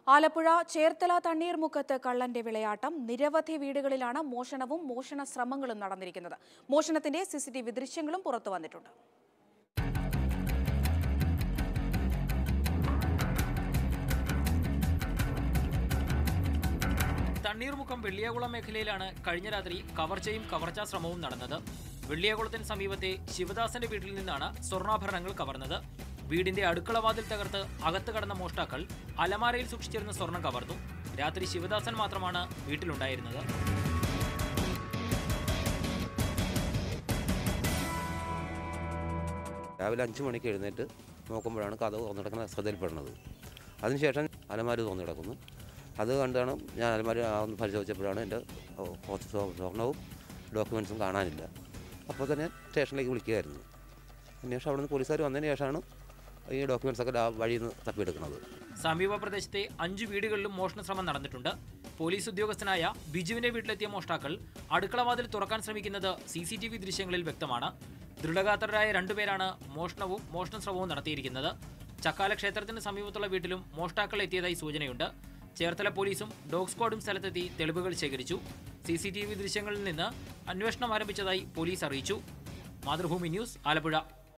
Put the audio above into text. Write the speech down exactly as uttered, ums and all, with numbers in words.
ആലപ്പുഴ ചേർത്തല തണ്ണീർമുക്കത്ത് കള്ളന്റെ വിളയാട്ടം. നിരവധി വീടുകളിലാണ് മോഷണവും മോഷണ ശ്രമങ്ങളും നടന്നിരിക്കുന്നത്. മോഷണത്തിന്റെ സിസിടിവി ദൃശ്യങ്ങളും പുറത്തു വന്നിട്ടുണ്ട്. തണ്ണീർമുക്കം വെള്ളിയാകുളം മേഖലയിലാണ് കഴിഞ്ഞ രാത്രി കവർച്ചയും കവർച്ചാ ശ്രമവും നടന്നത്. വെള്ളിയാകുളത്തിന് സമീപത്തെ ശിവദാസന്റെ വീട്ടിൽ നിന്നാണ് സ്വർണ്ണാഭരണങ്ങൾ കവർന്നത്. വീടിന്റെ അടുക്കളവാതിൽ തകർത്ത് അകത്ത് കടന്ന മോഷ്ടാക്കൾ അലമാരയിൽ സൂക്ഷിച്ചിരുന്ന സ്വർണം കവർന്നു. രാത്രി ശിവദാസൻ മാത്രമാണ് വീട്ടിലുണ്ടായിരുന്നത്. രാവിലെ അഞ്ചു മണിക്ക് എഴുന്നേറ്റ് നോക്കുമ്പോഴാണ് കഥ തുറന്നിടക്കുന്ന ശ്രദ്ധയിൽപ്പെടുന്നത്. അതിനുശേഷം അലമാര തുറന്നു കിടക്കുന്നു. അത് കണ്ടാണ് ഞാൻ അലമാര ഒന്ന് പരിശോധിച്ചപ്പോഴാണ് എൻ്റെ കുറച്ച് സ്വർണവും ഡോക്യുമെൻസും കാണാനില്ല. അപ്പോൾ തന്നെ സ്റ്റേഷനിലേക്ക് വിളിക്കുകയായിരുന്നു. അതിനുശേഷം അവിടെ നിന്ന് പോലീസുകാർ വന്നതിന് ശേഷമാണ് ഈ ഡോക്യുമെൻസ് ഒക്കെ വഴിയിൽ നിന്ന് തപ്പിയെടുക്കുന്നത്. സമീപ പ്രദേശത്തെ അഞ്ചു വീടുകളിലും മോഷണ ശ്രമം നടന്നിട്ടുണ്ട്. പോലീസ് ഉദ്യോഗസ്ഥനായ ബിജുവിന്റെ വീട്ടിലെത്തിയ മോഷ്ടാക്കൾ അടുക്കളവാതിൽ തുറക്കാൻ ശ്രമിക്കുന്നത് സി സി ടി വി ദൃശ്യങ്ങളിൽ വ്യക്തമാണ്. ദൃഢഗാത്രരായ രണ്ടുപേരാണ് മോഷണവും മോഷണ ശ്രമവും നടത്തിയിരിക്കുന്നത്. ചക്കാല ക്ഷേത്രത്തിന് സമീപത്തുള്ള വീട്ടിലും മോഷ്ടാക്കൾ എത്തിയതായി സൂചനയുണ്ട്. ചേർത്തല പോലീസും ഡോഗ് സ്ക്വാഡും സ്ഥലത്തെത്തി തെളിവുകൾ ശേഖരിച്ചു. സി സി ടി വി ദൃശ്യങ്ങളിൽ നിന്ന് അന്വേഷണം ആരംഭിച്ചതായി പോലീസ് അറിയിച്ചു. മാതൃഭൂമി ന്യൂസ്, ആലപ്പുഴ.